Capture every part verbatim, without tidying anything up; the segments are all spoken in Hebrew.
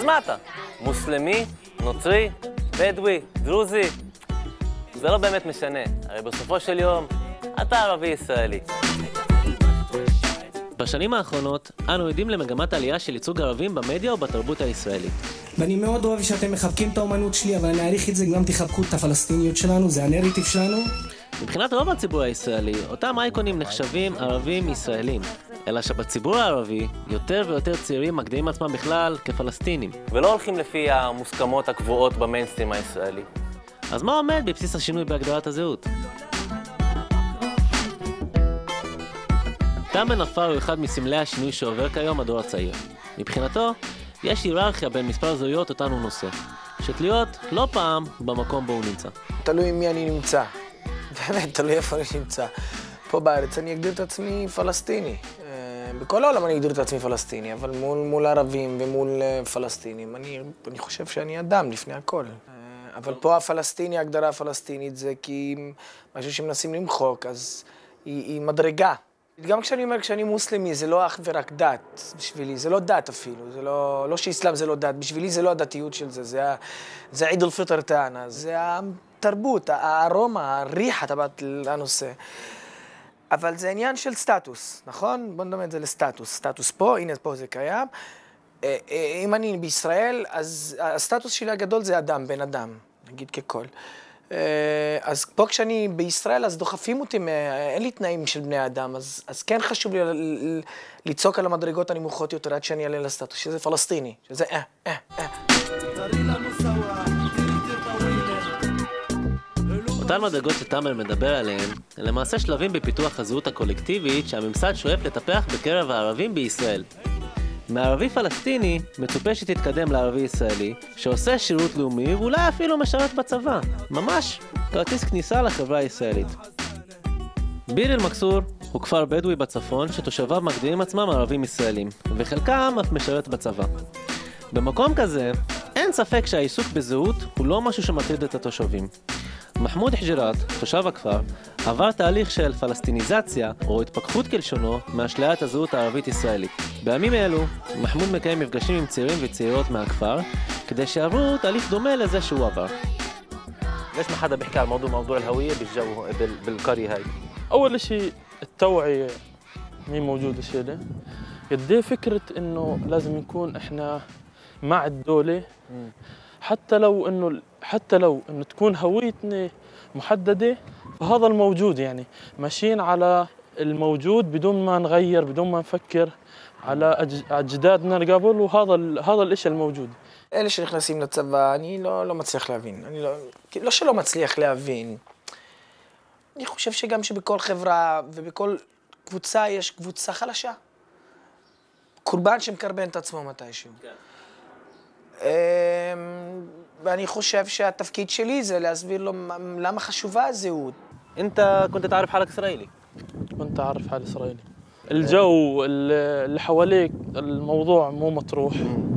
מה אתה? מוסלמי, נוצרי, בדואי, דרוזי? זה לא באמת משנה, הרי בסופו של יום אתה ערבי ישראלי. בשנים האחרונות אנו עדים למגמת עלייה של ייצוג ערבים במדיה ובתרבות הישראלית. ואני מאוד אוהב שאתם מחבקים את האומנות שלי, אבל אני אעריך את זה, גם תחבקו את הפלסטיניות שלנו, זה הנרטיב שלנו. מבחינת רוב הציבור הישראלי, אותם אייקונים נחשבים ערבים ישראלים. אלא שבציבור הערבי, יותר ויותר צעירים מגדירים עצמם בכלל כפלסטינים. ולא הולכים לפי המוסכמות הקבועות במיינסטרים הישראלי. אז מה עומד בבסיס השינוי בהגדרת הזהות? תם בן עפר הוא אחד מסמלי השינוי שעובר כיום הדור הצעיר. מבחינתו, יש היררכיה בין מספר זהויות אותן הוא נושא, שתלויות לא פעם במקום בו הוא נמצא. תלוי מי אני נמצא. באמת, תלוי איפה אני נמצא. פה בארץ אני אגדיר את עצמי פלסטיני. בכל העולם אני אגדיר את עצמי פלסטיני, אבל מול, מול ערבים ומול פלסטינים, אני, אני חושב שאני אדם לפני הכל. אבל פה הפלסטיני, ההגדרה הפלסטינית זה כי משהו שמנסים למחוק, אז היא, היא מדרגה. גם כשאני אומר, כשאני מוסלמי, זה לא אך ורק דת בשבילי, זה לא דת אפילו, זה לא, לא שאסלאם זה לא דת, בשבילי זה לא הדתיות של זה, זה, זה עיד אל-פיטר טענה, זה התרבות, הארומה, הריחה טבעת לנושא. אבל זה עניין של סטטוס, נכון? בוא נדמה את זה לסטטוס, סטטוס פה, הנה פה זה קיים. אם אני בישראל, אז הסטטוס שלי הגדול זה אדם, בן אדם, נגיד ככל. אז פה כשאני בישראל, אז דוחפים אותי, אין לי תנאים של בני אדם, אז, אז כן חשוב לי לצעוק על המדרגות הנמוכות יותר עד שאני אעלה לסטטוס, שזה פלסטיני, שזה אה, אה, אה. אותן מדרגות שתאמר מדבר עליהן, הן למעשה שלבים בפיתוח הזהות הקולקטיבית שהממסד שואף לטפח בקרב הערבים בישראל. מערבי פלסטיני מצופה שתתקדם לערבי ישראלי, שעושה שירות לאומי ואולי אפילו משרת בצבא. ממש כרטיס כניסה לחברה הישראלית. ביר אל-מכסור הוא כפר בדואי בצפון שתושביו מגדירים עצמם ערבים ישראלים, וחלקם אף משרת בצבא. במקום כזה, אין ספק שהעיסוק בזהות הוא לא משהו שמטריד את התושבים. מחמוד חג'ירת, תושב הכפר, עבר תהליך של פלסטיניזציה או התפכחות כלשונו מאשליית הזהות הערבית-ישראלית. בימים אלו, מחמוד מקיים מפגשים עם צעירים וצעירות מהכפר, כדי שיעברו תהליך דומה לזה שהוא עבר. ليش ما حدا بيحكي عن موضوع موضوع الهوية بالجو بالقرية هاي؟ أول شيء التوعية مين موجودة شيله. قد ايه فكرة إنه لازم نكون إحنا مع الدولة حتى لو إنه حتى لو إنه تكون هويتنا محددة فهذا الموجود يعني ماشيين على الموجود بدون ما نغير بدون ما نفكر على أجدادنا قبل وهذا هذا الإشي الموجود. אלה שנכנסים לצבא, אני לא, לא מצליח להבין. אני לא, לא שלא מצליח להבין. אני חושב שגם שבכל חברה ובכל קבוצה יש קבוצה חלשה. קורבן שמקרבן את עצמו מתישהו. כן. ואני חושב שהתפקיד שלי זה להסביר לו למה חשובה הזהות. انت كنت تعرف حالك اسرائيلي؟ كنت أعرف حالي إسرائيلي. الجو اللي حواليك الموضوع مو مطروح.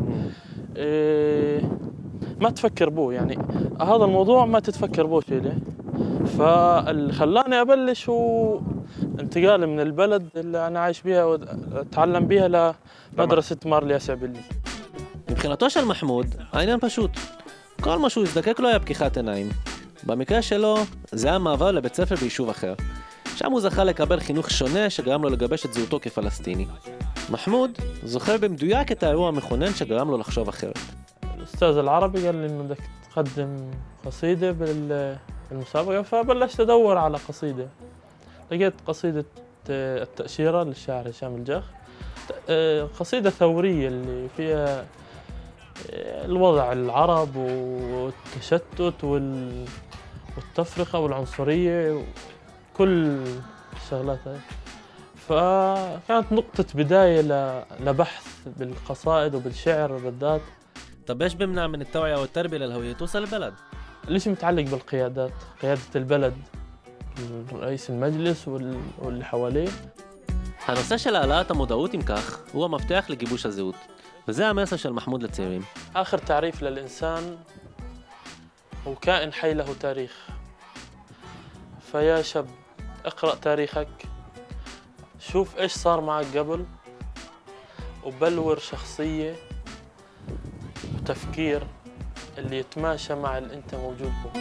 إيه ما تفكر بو يعني هذا الموضوع ما تتفكر بو شيء فاللي خلاني أبلش هو انتقالي من البلد اللي أنا عايش بيها وأتعلم بيها لمدرسة مارلي أسعبلي. מבחינתו של מחמוד, העניין פשוט. כל מה שהוא הזדקק לו היה פקיחת עיניים. במקרה שלו, זה היה מעבר לבית ספר ביישוב אחר. שם הוא זכה לקבל חינוך שונה שגרם לו לגבש את זהותו כפלסטיני. מחמוד זוכר במדויק את האירוע המכונן שגרם לו לחשוב אחרת. الأستاذ العربي قال لي إنه بدك تقدم قصيدة بالمسابقة فبلشت أدور على قصيدة. لقيت قصيدة التأشيرة للشاعر هشام الجخ. قصيدة ثورية اللي فيها الوضع العرب والتشتت والتفرقة والعنصرية وكل الشغلات هاي. فكانت نقطة بداية لبحث بالقصائد وبالشعر بالذات. طب ايش بمنع من التوعية والتربية للهوية توصل البلد؟ الاشي متعلق بالقيادات، قيادة البلد، رئيس المجلس واللي حواليه. הנושא של העלאת המודעות עם כך הוא המפתח לגיבוש הזהות, וזה המסר של מחמוד לצעירים. آخر تعريف للإنسان هو كائن حي له تاريخ. فيا شاب اقرأ تاريخك، شوف إيش صار معك قبل، وبلور شخصية التفكير اللي يتماشى مع اللي انت موجود به.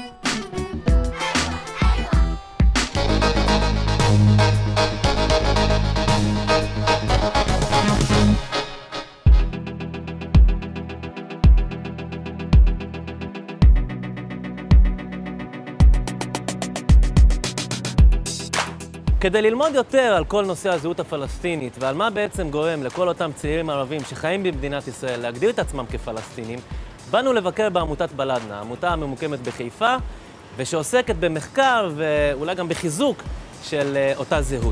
כדי ללמוד יותר על כל נושא הזהות הפלסטינית ועל מה בעצם גורם לכל אותם צעירים ערבים שחיים במדינת ישראל להגדיר את עצמם כפלסטינים, באנו לבקר בעמותת בלדנה, עמותה הממוקמת בחיפה ושעוסקת במחקר ואולי גם בחיזוק של אותה זהות.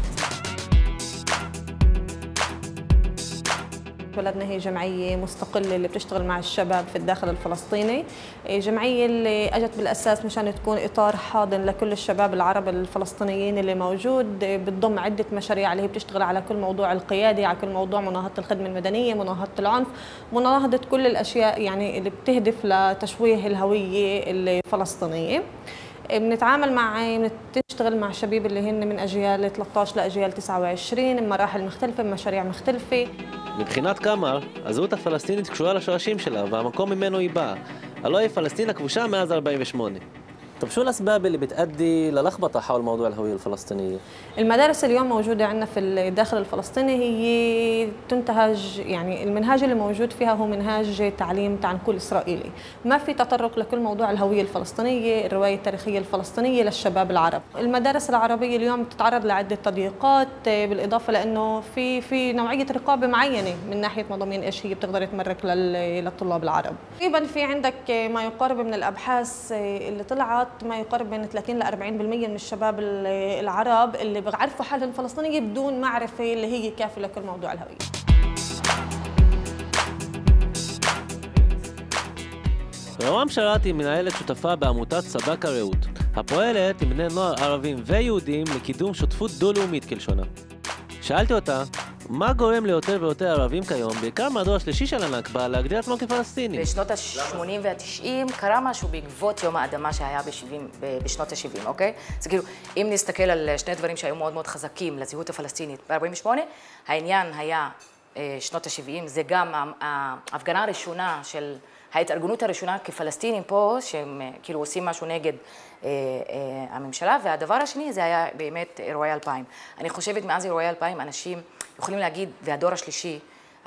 بلدنا هي جمعية مستقلة اللي بتشتغل مع الشباب في الداخل الفلسطيني، جمعية اللي اجت بالاساس مشان تكون اطار حاضن لكل الشباب العرب الفلسطينيين اللي موجود، بتضم عدة مشاريع اللي هي بتشتغل على كل موضوع القيادة، على كل موضوع مناهضة الخدمة المدنية، مناهضة العنف، مناهضة كل الاشياء يعني اللي بتهدف لتشويه الهوية الفلسطينية. بنتعامل مع بنشتغل مع شباب اللي هن من اجيال ثلاثة عشر لاجيال تسعة وعشرين بمراحل مختلفة بمشاريع مختلفة. מבחינת קמר, הזהות הפלסטינית קשורה לשורשים שלה והמקום ממנו היא באה. הלוא היא פלסטין הכבושה מאז أربعين وثمانية. طب شو الأسباب اللي بتؤدي للخبطة حول موضوع الهوية الفلسطينية؟ المدارس اليوم موجودة عندنا في الداخل الفلسطيني هي تنتهج يعني المنهاج اللي موجود فيها هو منهاج تعليم تعنكول إسرائيلي، ما في تطرق لكل موضوع الهوية الفلسطينية، الرواية التاريخية الفلسطينية للشباب العرب. المدارس العربية اليوم بتتعرض لعدة تضييقات بالإضافة لأنه في في نوعية رقابة معينة من ناحية مضامين إيش هي بتقدر تمرك للطلاب العرب. تقريبا في عندك ما يقارب من الأبحاث اللي طلعت ما يقارب بين ثلاثين إلى أربعين بالمئة من الشباب العرب اللي بيعرفوا حالهم الفلسطينية بدون معرفة اللي هي كافية لكل موضوع الهوية. רותם שרתי מנהלת שותפה בעמותת סבק הרעות, הפועלת עם בני נוער ערבים ויהודים לקידום שותפות דו-לאומית כלשונה. שאלתי אותה, מה גורם ליותר ויותר ערבים כיום, בעיקר מהדור השלישי של הנכבה, להגדיר עצמו כפלסטיני? בשנות ה-שמונים וה-תשעים קרה משהו בעקבות יום האדמה שהיה בשנות ה-שבעים, אוקיי? אז כאילו, אם נסתכל על שני דברים שהיו מאוד מאוד חזקים לזהות הפלסטינית ב-ארבעים ושמונה, העניין היה שנות ה-שבעים, זה גם ההפגנה הראשונה של ההתארגנות הראשונה כפלסטינים פה, שהם כאילו עושים משהו נגד אה, אה, הממשלה, והדבר השני זה היה באמת אירועי אלפיים. אני חושבת מאז אירועי אלפיים אנשים יכולים להגיד, והדור השלישי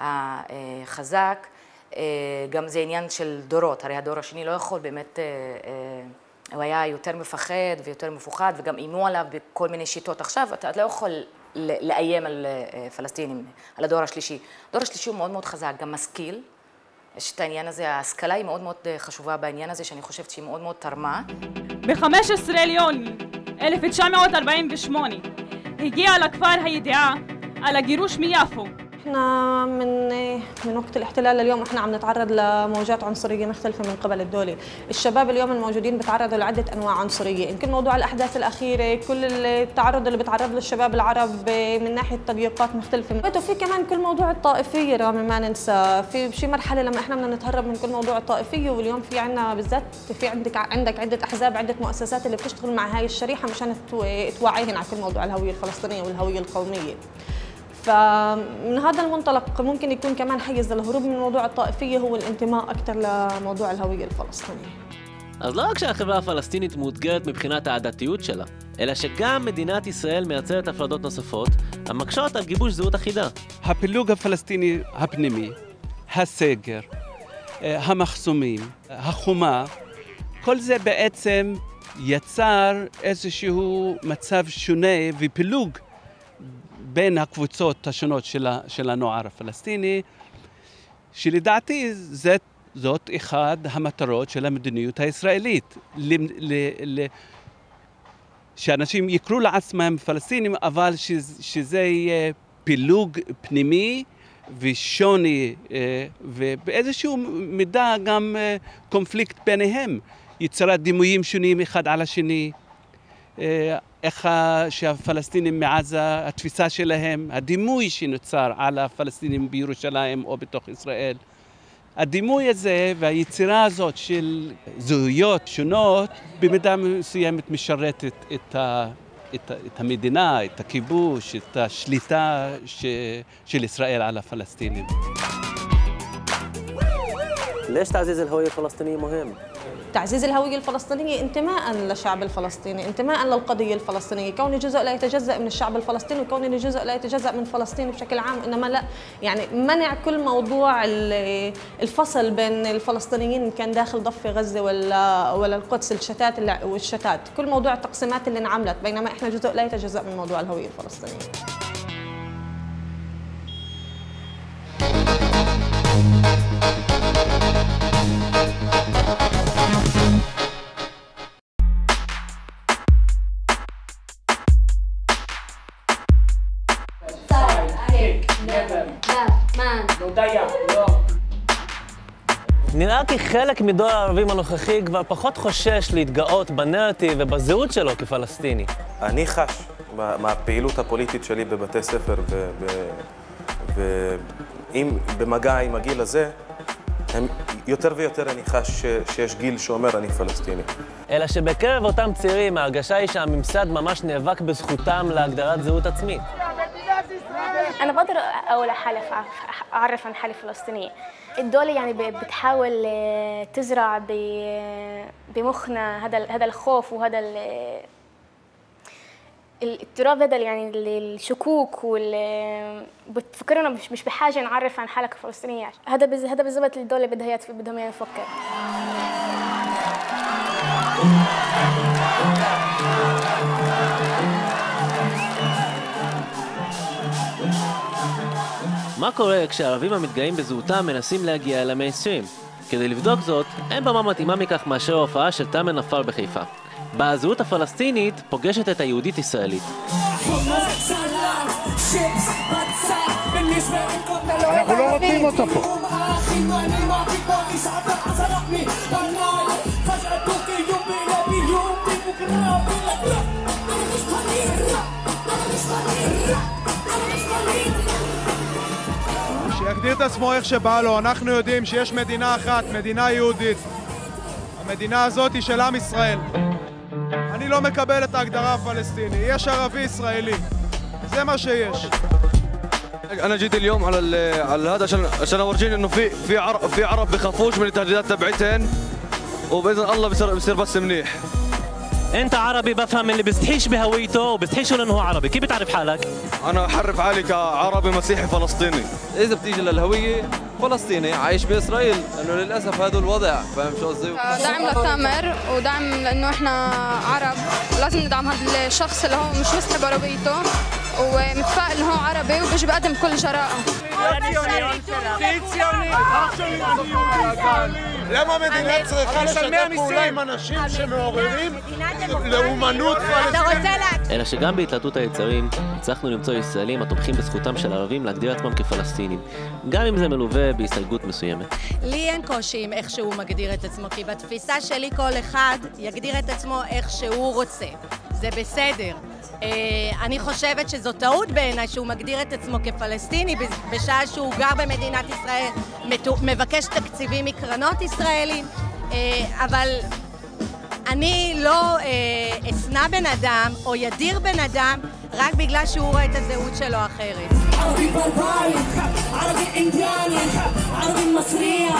החזק, אה, גם זה עניין של דורות, הרי הדור השני לא יכול באמת, אה, אה, הוא היה יותר מפחד ויותר מפוחד, וגם אימו עליו בכל מיני שיטות. עכשיו אתה לא יכול לאיים על אה, פלסטינים, על הדור השלישי. הדור השלישי הוא מאוד מאוד חזק, גם משכיל, יש את העניין הזה, ההשכלה היא מאוד מאוד חשובה בעניין הזה, שאני חושבת שהיא מאוד מאוד תרמה. ב-חמישה עשר ליוני אלף תשע מאות ארבעים ושמונה הגיעה לכפר הידיעה על הגירוש מיפו. احنا من من وقت الاحتلال لليوم احنا عم نتعرض لموجات عنصريه مختلفه من قبل الدوله، الشباب اليوم الموجودين بتعرضوا لعده انواع عنصريه، يمكن موضوع الاحداث الاخيره، كل التعرض اللي بتعرض له الشباب العرب من ناحيه تضييقات مختلفه، وفي كمان كل موضوع الطائفيه رامي ما ننسى، في بشي مرحله لما احنا بدنا نتهرب من كل موضوع الطائفيه، واليوم في عندنا بالذات في عندك عندك عده احزاب، عده مؤسسات اللي بتشتغل مع هاي الشريحه مشان توعيهم على كل موضوع الهويه الفلسطينيه والهويه القوميه. فمن هذا المنطلق ممكن يكون كمان حيز للهروب من موضوع الطائفية هو الانتماء أكثر لموضوع الهوية الفلسطينية. אז לא רק שהחברה הפלסטינית מאותגרת מבחינת העדתיות שלה, אלא שגם מדינת ישראל מייצרת הפרדות נוספות, המקשות על גיבוש זהות אחידה. הפילוג הפלסטיני הפנימי, הסגר, המחסומים, החומה, כל זה בעצם יצר איזשהו מצב שונה ופילוג בין הקבוצות השונות של, של הנוער הפלסטיני, שלדעתי זאת, זאת אחד המטרות של המדיניות הישראלית, ל, ל, ל, שאנשים יקראו לעצמם פלסטינים, אבל ש, שזה יהיה פילוג פנימי ושוני, ובאיזשהו מידה גם קונפליקט ביניהם, יצירת דימויים שונים אחד על השני, איך שהפלסטינים מעזה, התפיסה שלהם, הדימוי שנוצר על הפלסטינים בירושלים או בתוך ישראל. הדימוי הזה והיצירה הזאת של זהויות שונות במידה מסוימת משרתת את, ה, את, ה, את המדינה, את הכיבוש, את השליטה ש, של ישראל על הפלסטינים. ليش تعزيز الهوية الفلسطينية مهم؟ تعزيز الهوية الفلسطينية انتماء للشعب الفلسطيني، انتماء للقضية الفلسطينية، كوني جزء لا يتجزأ من الشعب الفلسطيني وكوني جزء لا يتجزأ من فلسطين بشكل عام، إنما لا يعني منع كل موضوع الفصل بين الفلسطينيين كان داخل ضفة غزة ولا ولا القدس، الشتات والشتات، كل موضوع التقسيمات اللي انعملت، بينما احنا جزء لا يتجزأ من موضوع الهوية الفلسطينية. נראה כי חלק מדור הערבים הנוכחי כבר פחות חושש להתגאות בנרטיב ובזהות שלו כפלסטיני. אני חש מהפעילות הפוליטית שלי בבתי ספר ואם במגע עם הגיל הזה, יותר ויותר אני חש שיש גיל שאומר אני פלסטיני. אלא שבקרב אותם צעירים ההרגשה היא שהממסד ממש נאבק בזכותם להגדרת זהות עצמית. أنا بقدر أقول حالي أعرف عن حالي فلسطينية. الدولة يعني بتحاول تزرع بمخنا هذا هذا الخوف وهذا الاضطراب، هذا يعني الشكوك وال بتفكرنا مش مش بحاجة نعرف عن حالك فلسطينية. هذا هذا بالضبط اللي الدولة بدها بدهم يفكر. מה קורה כשהערבים המתגאים בזהותם מנסים להגיע אל המיינסטרים? כדי לבדוק זאת, אין במה מתאימה מכך מאשר ההופעה של תאמר נפאר בחיפה. בה הזהות הפלסטינית פוגשת את היהודית-ישראלית. אנחנו לא רוצים אותו פה. שיגדיר את עצמו איך שבא לו. אנחנו יודעים שיש מדינה אחת, מדינה יהודית. המדינה הזאת היא של עם ישראל. אני לא מקבל את ההגדרה הפלסטיני. יש ערבי ישראלי. זה מה שיש. أنا جيت اليوم على على هذا عشان عشان أورجيني إنه في في عرب في عرب بخافوش من التهديدات تبعتهن وبإذن الله بصير بصير بس منيح. أنت عربي بفهم اللي بيستحيش بهويته وبيستحيش إنه هو عربي، كيف بتعرف حالك؟ أنا أحرف حالي كعربي مسيحي فلسطيني. إذا بتيجي للهوية فلسطيني عايش بإسرائيل، لأنه للأسف هذا الوضع، فاهم شو قصدي؟ دعم لتامر ودعم لأنه إحنا عرب، لازم ندعم هذا الشخص اللي هو مش مستحب عربيته ومتفائل إنه هو عربي وبيجي بقدم بكل جراءة. למה מדינה צריכה לשתף פעולה עם אנשים שמעוררים לאומנות פלסטינית? אלא שגם בהתלהטות היצרים הצלחנו למצוא ישראלים התומכים בזכותם של ערבים להגדיר עצמם כפלסטינים, גם אם זה מלווה בהסתייגות מסוימת. לי אין קושי עם איך שהוא מגדיר את עצמו, כי בתפיסה שלי כל אחד יגדיר את עצמו איך שהוא רוצה. זה בסדר. אני חושבת שזו טעות בעיניי שהוא מגדיר את עצמו כפלסטיני בשעה שהוא גר במדינת ישראל, מבקש תקציבים מקרנות ישראלים, אבל אני לא אסנע בן אדם או ידיר בן אדם רק בגלל שהוא רואה את הזהות שלו אחרת. ערבי ברברי, ערבי אינדיאני, ערבי מסריח,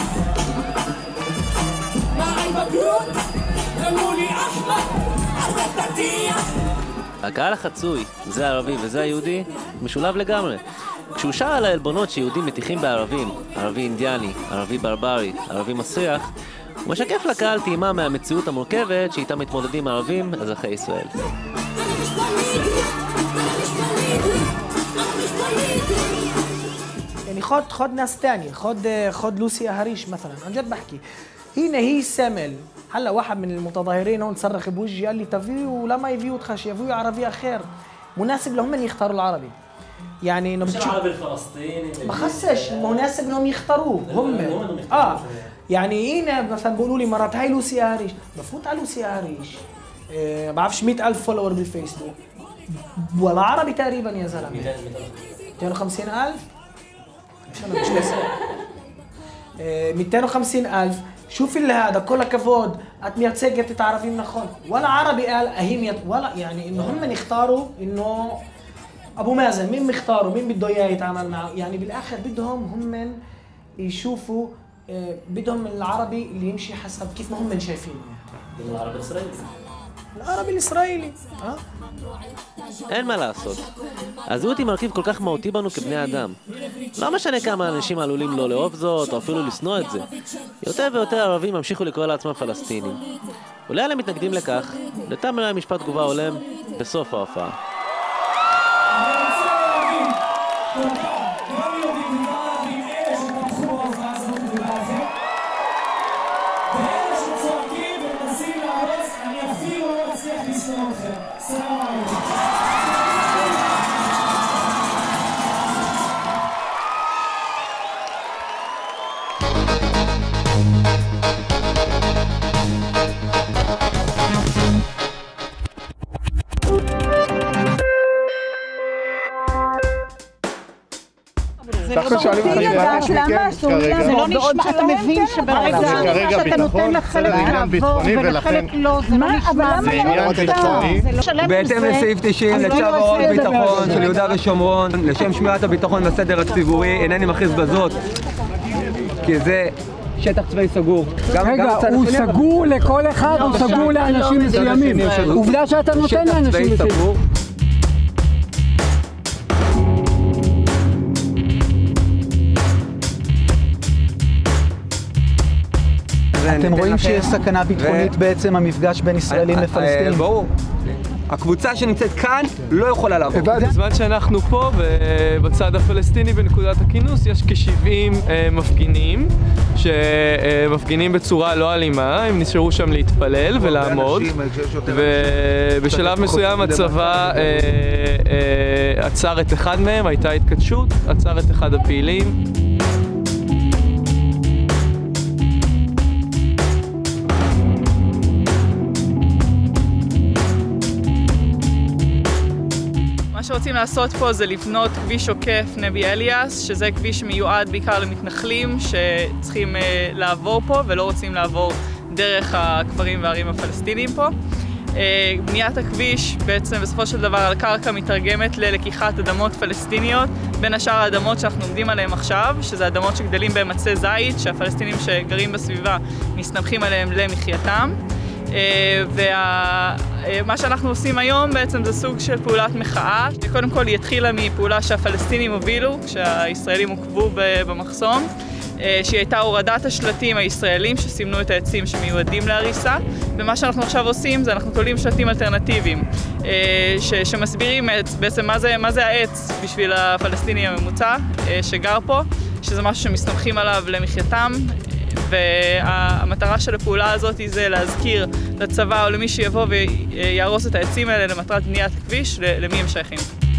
מעי בגרות, אמרו לי אחמד, ערבי תתיח. הקהל החצוי, זה הערבי וזה היהודי, משולב לגמרי. כשהוא שר על העלבונות שיהודים מתיחים בערבים, ערבי אינדיאני, ערבי ברברי, ערבי מסריח, הוא משקף לקהל טעימה מהמציאות המורכבת שאיתה מתמודדים ערבים, אזרחי ישראל. يعني خد خد ناس تانية، خد خد لوسي هريش مثلا، عن جد بحكي هنا هي سمل. هلا واحد من المتظاهرين هون صرخ بوجهي قال لي تفيو لما يفيو تخش يفيو عربي اخر مناسب لهم ان يختاروا العربي. يعني انه بتشوف العربي الفلسطيني ما خسش مناسب انهم يختاروه هم اه يعني هنا مثلا بيقولوا لي مرات هاي لوسي هاريش، بفوت على لوسي هاريش إيه بعرفش مئة ألف فولور بالفيسبوك ولا عربي تقريبا يا زلمه. مئتين وخمسين ألف مش انا مش لسه مئتين وخمسين ألف. شوفي اللي هذا كل كفود את מייצגת את הערבים נכון, ولا عربي قال أهيم ولا يعني إنه هم يختاروا إنه أبو مازن مين مختاروا مين بده إياه يتعامل معه، يعني بالآخر بدهم هم يشوفوا بدهم العربي اللي يمشي حسب كيف ما هم شايفينه. العربي الإسرائيلي. العربي הישראלי. אין מה לעשות. הזהות היא מרכיב כל כך מהותי בנו כבני אדם. לא משנה כמה אנשים עלולים לא לאהוב זאת, או אפילו לשנוא את זה. יותר ויותר ערבים ממשיכו לקרוא לעצמם פלסטינים. אולי אלה מתנגדים לכך, לתם אולי משפט תגובה הולם בסוף ההופעה. אנחנו שואלים אותי זה לא נשמע, אתה מבין שברגע שאתה נותן לחלק לעבור ולחלק לא, זה לא נשמע, זה עניין ביטחוני. בהתאם לסעיף תשעים לצו הוראות ביטחון של יהודה ושומרון, לשם שמירת הביטחון והסדר הציבורי, אינני מכריז בזאת, כי זה שטח צבאי סגור. רגע, הוא סגור לכל אחד, הוא סגור לאנשים מסוימים. עובדה שאתה נותן לאנשים מסוימים. אתם רואים שיש סכנה ביטחונית בעצם המפגש בין ישראלים לפלסטינים? ברור. הקבוצה שנמצאת כאן לא יכולה לעבור. בזמן שאנחנו פה ובצד הפלסטיני בנקודת הכינוס יש כ-שבעים מפגינים שמפגינים בצורה לא אלימה, הם נשארו שם להתפלל ולעמוד ובשלב מסוים הצבא עצר את אחד מהם, הייתה התכתשות, עצר את אחד הפעילים. מה שרוצים לעשות פה זה לבנות כביש עוקף נבי אליאס, שזה כביש מיועד בעיקר למתנחלים שצריכים uh, לעבור פה ולא רוצים לעבור דרך הכפרים והערים הפלסטיניים פה. Uh, בניית הכביש בעצם בסופו של דבר על קרקע מתרגמת ללקיחת אדמות פלסטיניות, בין השאר האדמות שאנחנו עומדים עליהן עכשיו, שזה אדמות שגדלים בהם עצי זית, שהפלסטינים שגרים בסביבה מסתמכים עליהם למחייתם. ומה שאנחנו עושים היום בעצם זה סוג של פעולת מחאה. קודם כל היא התחילה מפעולה שהפלסטינים הובילו, כשהישראלים עוקבו במחסום, שהיא הייתה הורדת השלטים הישראלים שסימנו את העצים שמיועדים להריסה, ומה שאנחנו עכשיו עושים זה אנחנו תולים שלטים אלטרנטיביים שמסבירים בעצם מה זה, מה זה העץ בשביל הפלסטיני הממוצע שגר פה, שזה משהו שמסתמכים עליו למחייתם. והמטרה של הפעולה הזאת זה להזכיר לצבא או למי שיבוא ויהרוס את העצים האלה למטרת בניית הכביש, למי הם שייכים.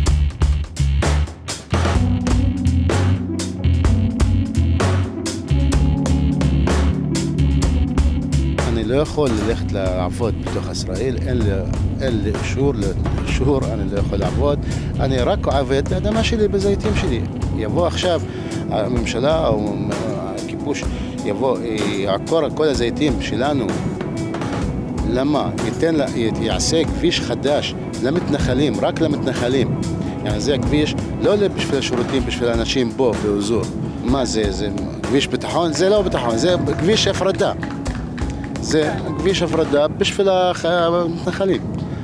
אני לא יכול ללכת לעבוד בתוך ישראל, אין לי אישור, אישור, אני לא יכול לעבוד. אני רק עובד באדמה שלי, בזיתים שלי. יבוא עכשיו הממשלה או הכיבוש, יבוא, יעקור כל הזיתים שלנו. למה? ייתן, יעשה כביש חדש למתנחלים, רק למתנחלים. يعني זה הכביש לא בשביל השירותים, בשביל האנשים פה באזור. מה זה? זה כביש ביטחון? זה לא ביטחון, זה כביש הפרדה. זה כביש הפרדה בשביל המתנחלים.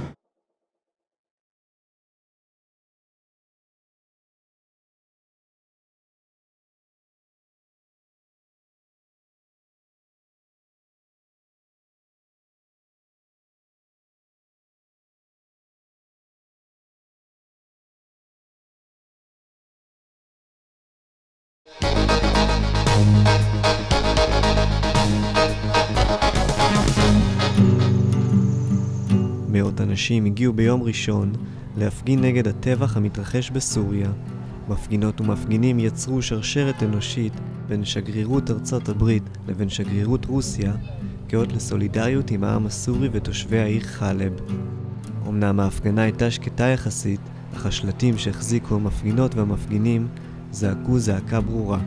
מאות אנשים הגיעו ביום ראשון להפגין נגד הטבח המתרחש בסוריה. מפגינות ומפגינים יצרו שרשרת אנושית בין שגרירות ארצות הברית לבין שגרירות רוסיה, כאות לסולידריות עם העם הסורי ותושבי העיר חלב. אמנם ההפגנה הייתה שקטה יחסית, אך השלטים שהחזיקו המפגינות והמפגינים זעקו זעקה ברורה.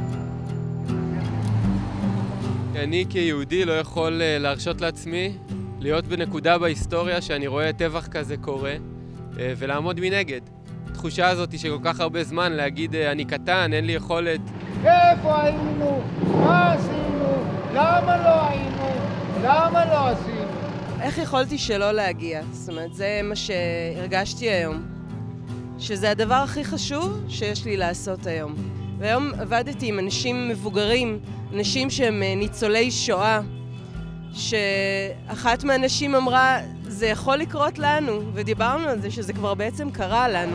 אני כיהודי לא יכול להרשות לעצמי להיות בנקודה בהיסטוריה שאני רואה טבח כזה קורה, ולעמוד מנגד. התחושה הזאת שכל כך הרבה זמן להגיד אני קטן, אין לי יכולת. איפה היינו? מה עשינו? למה לא היינו? למה לא עשינו? איך יכולתי שלא להגיע? זאת אומרת, זה מה שהרגשתי היום. שזה הדבר הכי חשוב שיש לי לעשות היום. והיום עבדתי עם אנשים מבוגרים, אנשים שהם ניצולי שואה, שאחת מהאנשים אמרה, זה יכול לקרות לנו, ודיברנו על זה שזה כבר בעצם קרה לנו.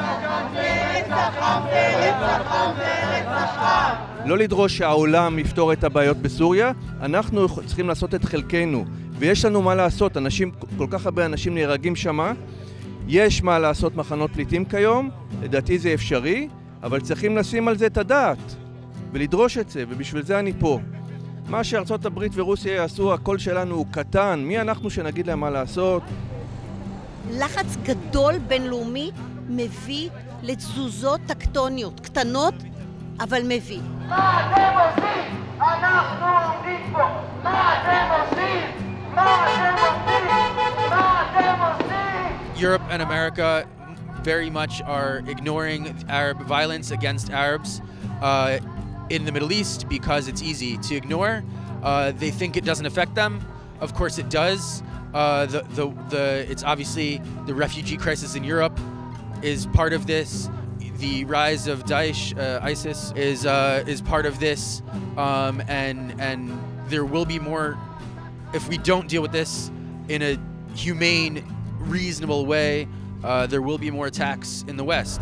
לא לדרוש שהעולם יפתור את הבעיות בסוריה, אנחנו צריכים לעשות את חלקנו, ויש לנו מה לעשות, אנשים, כל כך הרבה אנשים נהרגים שמה, יש מה לעשות מחנות פליטים כיום, לדעתי זה אפשרי, אבל צריכים לשים על זה את הדעת, ולדרוש את זה, ובשביל זה אני פה. מה שארצות הברית ורוסיה יעשו, הקול שלנו הוא קטן, מי אנחנו שנגיד להם מה לעשות? לחץ גדול בינלאומי מביא לתזוזות טקטוניות, קטנות, אבל מביא. מה אתם עושים? אנחנו עומדים פה. מה אתם עושים? מה אתם עושים? מה אתם עושים? Europe and America very much are ignoring Arab violence against Arabs uh, in the Middle East because it's easy to ignore. Uh, they think it doesn't affect them. Of course it does. Uh, the, the, the, it's obviously the refugee crisis in Europe is part of this. The rise of Daesh, uh, ISIS, is, uh, is part of this. Um, and, and there will be more, if we don't deal with this in a humane, reasonable way, uh, there will be more attacks in the West.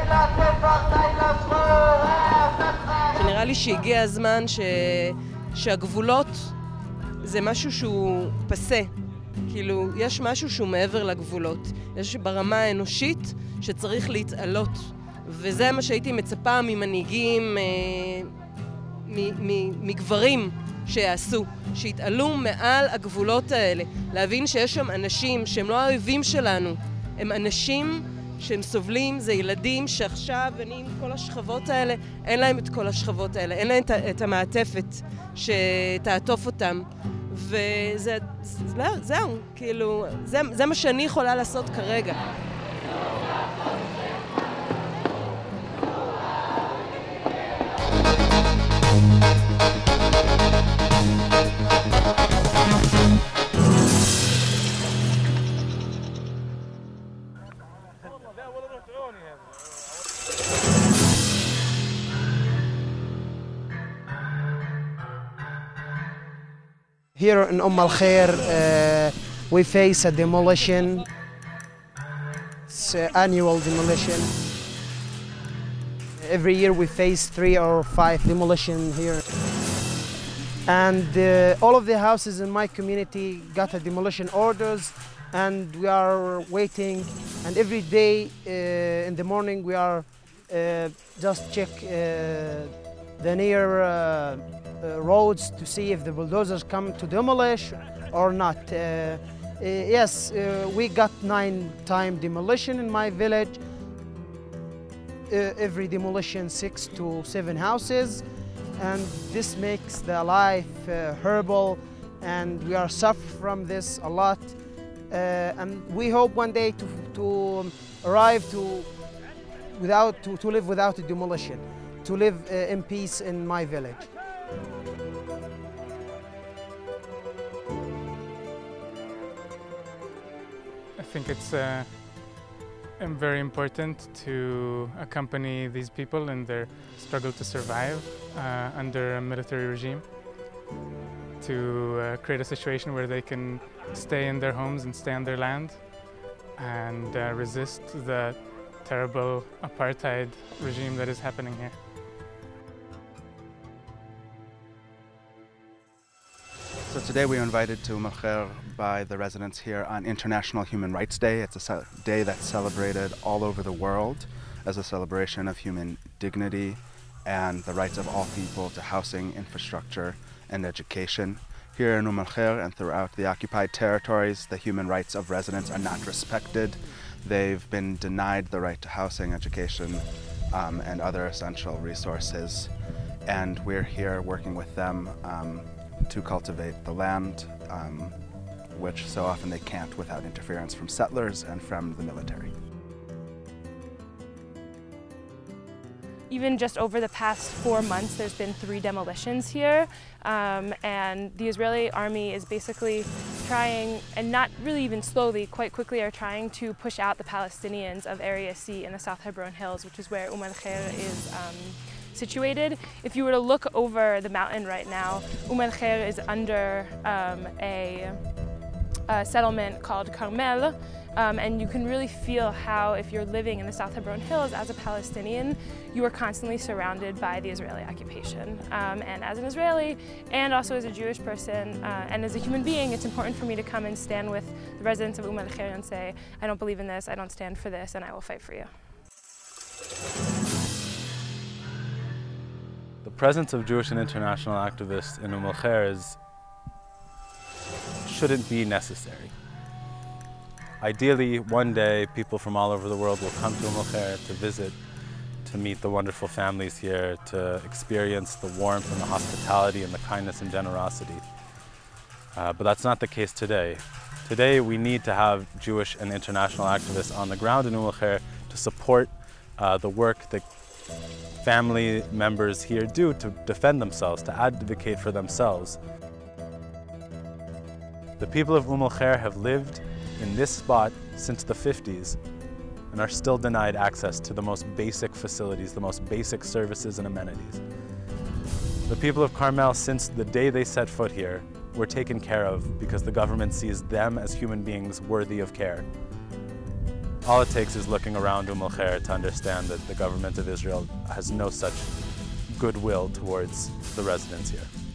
נראה לי שהגיע הזמן ש... שהגבולות זה משהו שהוא פסה. כאילו, יש משהו שהוא מעבר לגבולות. יש ברמה האנושית שצריך להתעלות. וזה מה שהייתי מצפה ממנהיגים, מגברים שיעשו, שיתעלו מעל הגבולות האלה. להבין שיש שם אנשים שהם לא האויבים שלנו, הם אנשים שהם סובלים, זה ילדים שעכשיו אני עם כל השכבות האלה, אין להם את כל השכבות האלה, אין להם את המעטפת שתעטוף אותם. וזה, זהו, כאילו, זה, זה מה שאני יכולה לעשות כרגע. Here in Umm al-Khair, uh, we face a demolition. It's an annual demolition. Every year we face three or five demolition here. And uh, all of the houses in my community got a demolition orders, and we are waiting. And every day uh, in the morning we are uh, just check uh, the near uh, uh, roads to see if the bulldozers come to demolish or not. Uh, uh, yes, uh, we got nine time demolition in my village. Uh, every demolition six to seven houses, and this makes the life uh, horrible, and we are suffering from this a lot. Uh, and we hope one day to, to arrive to without to, to live without a demolition, to live uh, in peace in my village. I think it's uh, very important to accompany these people in their struggle to survive uh, under a military regime, to uh, create a situation where they can stay in their homes and stay on their land and uh, resist the terrible apartheid regime that is happening here. So today we are invited to Umm al-Khair by the residents here on International Human Rights Day. It's a day that's celebrated all over the world as a celebration of human dignity and the rights of all people to housing, infrastructure, and education. Here in Umm al-Khair and throughout the occupied territories, the human rights of residents are not respected. They've been denied the right to housing, education, um, and other essential resources. And we're here working with them um, to cultivate the land, um, which so often they can't without interference from settlers and from the military. Even just over the past four months, there's been three demolitions here, um, and the Israeli army is basically trying, and not really even slowly, quite quickly are trying to push out the Palestinians of Area C in the South Hebron Hills, which is where Umm al-Khair is um, situated. If you were to look over the mountain right now, Umm al-Khair is under um, a, a settlement called Carmel. Um, and you can really feel how, if you're living in the South Hebron Hills as a Palestinian, you are constantly surrounded by the Israeli occupation. Um, and as an Israeli, and also as a Jewish person, uh, and as a human being, it's important for me to come and stand with the residents of Umm al-Khair and say, I don't believe in this, I don't stand for this, and I will fight for you. The presence of Jewish and international activists in Umm al-Khair is, shouldn't be necessary. Ideally, one day, people from all over the world will come to Umm al-Khair to visit, to meet the wonderful families here, to experience the warmth and the hospitality and the kindness and generosity. Uh, but that's not the case today. Today, we need to have Jewish and international activists on the ground in Umm al-Khair to support uh, the work that family members here do to defend themselves, to advocate for themselves. The people of Umm al-Khair have lived in this spot since the fifties and are still denied access to the most basic facilities, the most basic services and amenities. The people of Carmel, since the day they set foot here, were taken care of because the government sees them as human beings worthy of care. All it takes is looking around Umm al-Khair to understand that the government of Israel has no such goodwill towards the residents here.